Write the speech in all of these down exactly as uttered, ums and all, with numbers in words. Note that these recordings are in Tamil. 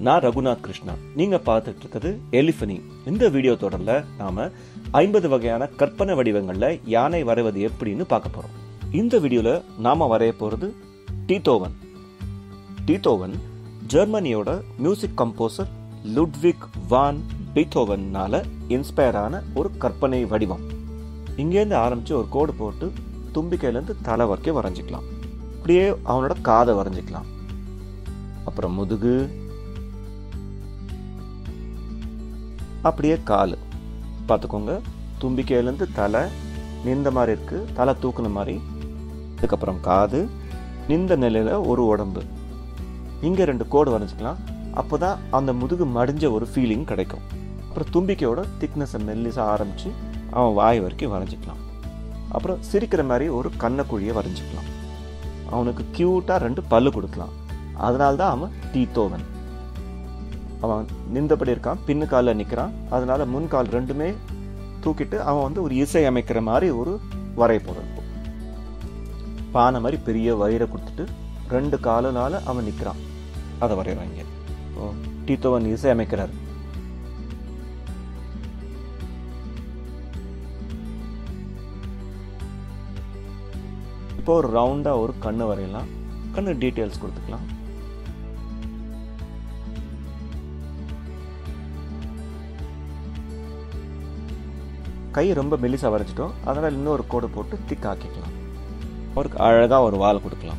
நான் ரகுநாத் கிருஷ்ணா. நீங்க பார்த்துட்டு இருக்கிறது எலிஃபனி. இந்த வீடியோ தொடர்ல நாம ஐம்பது வகையான கற்பனை வடிவங்கள்ல யானை வரைவது எப்படின்னு பார்க்க போறோம். இந்த வீடியோல நாம வரைய போறது டீத்தோவன். டீத்தோவன் ஜெர்மனியோட மியூசிக் கம்போசர் லுட்விக் வான் பீத்தோவனால இன்ஸ்பயர் ஆன ஒரு கற்பனை வடிவம். இங்கேருந்து ஆரம்பிச்சு ஒரு கோடு போட்டு தும்பிக்கையிலேருந்து தலை வரைக்கும் வரைஞ்சிக்கலாம். அப்படியே அவனோட காதை வரைஞ்சிக்கலாம். அப்புறம் முதுகு, அப்படியே காலு பார்த்துக்கோங்க. தும்பிக்கையிலேருந்து தலை நின்ற மாதிரி இருக்கு, தலை தூக்குன மாதிரி. அதுக்கப்புறம் காது, நின்ற நிலையில ஒரு உடம்பு. இங்கே ரெண்டு கோடு வரைஞ்சிக்கலாம். அப்போ தான் அந்த முதுகு மடிஞ்ச ஒரு ஃபீலிங் கிடைக்கும். அப்புறம் தும்பிக்கையோட திக்னஸை மெல்லிசாக ஆரம்பித்து அவன் வாய் வரைக்கும் வரைஞ்சிக்கலாம். அப்புறம் சிரிக்கிற மாதிரி ஒரு கண்ணக்குழியை வரைஞ்சிக்கலாம். அவனுக்கு க்யூட்டாக ரெண்டு பல்லு கொடுக்கலாம். அதனால தான் அவன் டீத்தோவன். அவன் நின்றபடி இருக்கான், பின்னு காலில் நிற்கிறான். அதனால முன்கால் ரெண்டுமே தூக்கிட்டு அவன் வந்து ஒரு இசை அமைக்கிற மாதிரி ஒரு வரைய போகிறான். பானை மாதிரி பெரிய வயிறை கொடுத்துட்டு ரெண்டு காலனால அவன் நிற்கிறான். அதை வரைவாங்க. டீத்தோவன் இசை அமைக்கிறார். இப்போ ஒரு ரவுண்டா ஒரு கண்ணு வரையலாம். கண்ணு டீட்டெயில்ஸ் கொடுத்துக்கலாம். கை ரொம்ப மெலிசா வரைஞ்சிட்டோம். அதனால இன்னொரு கோடு போட்டு திக் ஆக்கிக்கலாம். அவருக்கு அழகா ஒரு வால் கொடுக்கலாம்.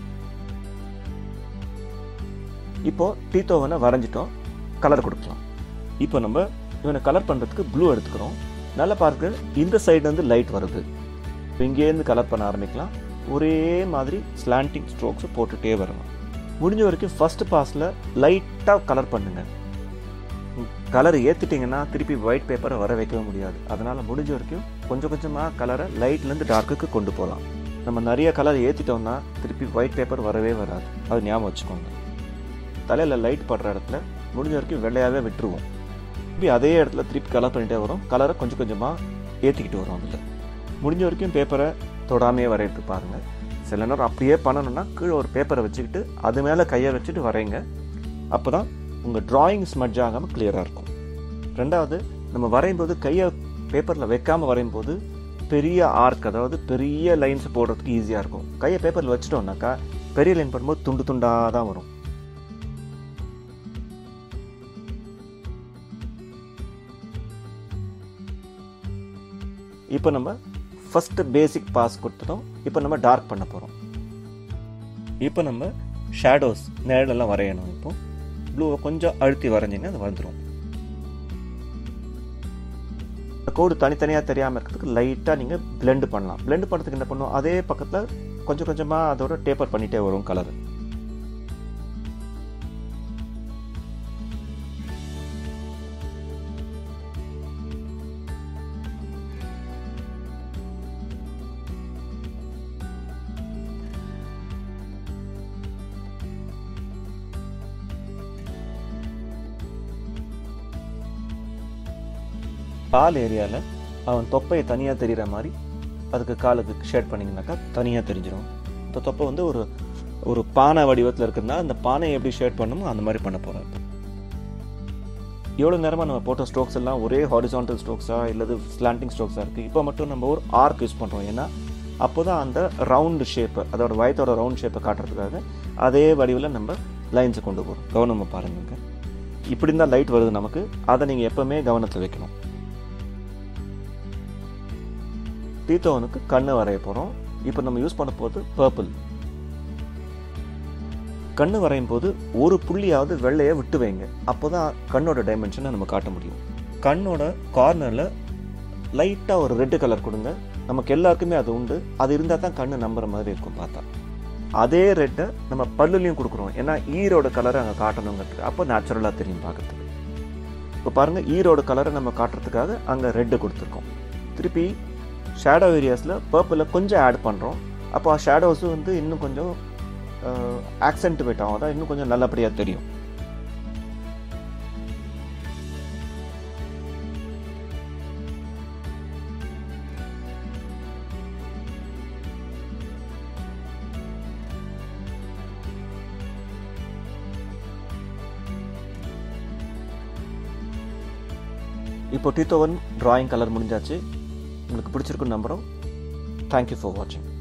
இப்போ டீத்தோவனை வரைஞ்சிட்டோம். கலர் கொடுக்கலாம். இப்போ நம்ம இவனை கலர் பண்றதுக்கு ப்ளூ எடுத்துக்கிறோம். நல்லா பார்க்க இந்த சைடு வந்து லைட் வருது. இப்போ இங்கேருந்து கலர் பண்ண ஆரம்பிக்கலாம். ஒரே மாதிரி ஸ்லாண்டிங் ஸ்ட்ரோக்ஸ் போட்டுட்டே வரணும். முடிஞ்ச வரைக்கும் ஃபர்ஸ்ட் பாஸில் லைட்டாக கலர் பண்ணுங்க. கலர் ஏற்றிட்டிங்கன்னா திருப்பி ஒயிட் பேப்பரை வர வைக்கவே முடியாது. அதனால் முடிஞ்ச வரைக்கும் கொஞ்சம் கொஞ்சமாக கலரை லைட்லேருந்து டார்க்குக்கு கொண்டு போகலாம். நம்ம நிறைய கலர் ஏற்றிட்டோம்னா திருப்பி ஒயிட் பேப்பர் வரவே வராது. அது ஞாபகம் வச்சுக்கோங்க. தலையில் லைட் படுற இடத்துல முடிஞ்ச வரைக்கும் வெள்ளையாகவே விட்டுருவோம். திருப்பி அதே இடத்துல திருப்பி கலர் பண்ணிகிட்டே வரும். கலரை கொஞ்சம் கொஞ்சமாக ஏற்றிக்கிட்டு வரும். அதில் முடிஞ்ச வரைக்கும் பேப்பரை தொடாமையே வரையிட்டு பாருங்கள். சில நேரம் அப்படியே பண்ணணும்னா கீழே ஒரு பேப்பரை வச்சுக்கிட்டு அது மேலே கையை வச்சுட்டு வரைங்க. அப்போ தான் உங்கள் ட்ராயிங் ஸ்மட்ஜ் ஆகாமல் கிளியராக இருக்கும். ரெண்டாவது, நம்ம வரையும் போது கையை பேப்பரில் வைக்காமல் வரையும் போது பெரிய ஆர்க், அதாவது பெரிய லைன்ஸ் போடுறதுக்கு ஈஸியாக இருக்கும். கையை பேப்பரில் வச்சுட்டோம்னாக்கா பெரிய லைன் பண்ணும்போது துண்டு துண்டாக தான் வரும். இப்போ நம்ம ஃபர்ஸ்ட் பேசிக் பாஸ் கொடுத்துட்டோம். இப்போ நம்ம டார்க் பண்ண போகிறோம். இப்போ நம்ம ஷேடோஸ் நிழலெல்லாம் வரையணும். இப்போ ப்ளூவை கொஞ்சம் அழுத்தி வரைஞ்சிங்கன்னா அது வந்துடும். கோடு தனித்தனியாக தெரியாமல் இருக்கிறதுக்கு லைட்டாக நீங்கள் பிளெண்ட் பண்ணலாம். பிளெண்ட் பண்ணுறதுக்கு என்ன பண்ணுவோம், அதே பக்கத்தில் கொஞ்சம் கொஞ்சமாக அதோட டேப்பர் பண்ணிகிட்டே வரும் கலரு. கால் ஏரியாவில் அவன் தொப்பையை தனியாக தெரிகிற மாதிரி அதுக்கு காலுக்கு ஷேட் பண்ணிங்கனாக்கா தனியாக தெரிஞ்சிடும். இந்த தொப்பை வந்து ஒரு ஒரு பானை வடிவத்தில் இருக்கிறதுனால அந்த பானையை எப்படி ஷேட் பண்ணணுமோ அந்த மாதிரி பண்ண போகிறேன். எவ்வளோ நேரமாக நம்ம போட்ட ஸ்ட்ரோக்ஸ் எல்லாம் ஒரே ஹாரிசான்டல் ஸ்ட்ரோக்ஸாக இல்லது ஸ்லாண்டிங் ஸ்ட்ரோக்ஸாக இருக்குது. இப்போ மட்டும் நம்ம ஒரு ஆர்க் யூஸ் பண்ணுறோம். ஏன்னா அப்போ தான் அந்த ரவுண்டு ஷேப்பை, அதோட வயத்தோட ரவுண்ட் ஷேப்பை காட்டுறதுக்காக அதே வடிவில் நம்ம லைன்ஸை கொண்டு போகிறோம். கவனமாக பாருங்க. இப்படி இருந்தால் லைட் வருது நமக்கு. அதை நீங்கள் எப்போவுமே கவனத்தில் வைக்கணும். டீத்தோவனுக்கு கண்ணு வரைய போகிறோம். இப்போ நம்ம யூஸ் பண்ண போது பர்பிள். கண்ணு வரையும் போது ஒரு புள்ளியாவது வெள்ளையை விட்டு வைங்க. அப்போ தான் கண்ணோட டைமென்ஷனை நம்ம காட்ட முடியும். கண்ணோட கார்னரில் லைட்டாக ஒரு ரெட்டு கலர் கொடுங்க. நமக்கு எல்லாருக்குமே அது உண்டு. அது இருந்தால் தான் கண்ணு நம்புற மாதிரி இருக்கும் பார்த்தா. அதே ரெட்டை நம்ம பல்லுலையும் கொடுக்குறோம். ஏன்னா ஈரோட கலரை அங்கே காட்டணுங்கிறதுக்கு. அப்போ நேச்சுரலாக தெரியும் பார்க்கறதுக்கு. இப்போ பாருங்கள், ஈரோட கலரை நம்ம காட்டுறதுக்காக அங்கே ரெட்டு கொடுத்துருக்கோம். திருப்பி ஷேடோ ஏரியாஸில் பர்பிளில் கொஞ்சம் ஆட் பண்ணுறோம். அப்போ ஷேடோஸும் வந்து இன்னும் கொஞ்சம் ஆக்சென்ட்டுவேட் ஆகும். தான் இன்னும் கொஞ்சம் நல்லபடியாக தெரியும். இப்போ டீத்தோவன் டிராயிங் கலர் முடிஞ்சாச்சு. உங்களுக்கு பிடிச்சிருக்குன்னு நம்புகிறோம். தேங்க்யூ ஃபார் வாட்சிங்.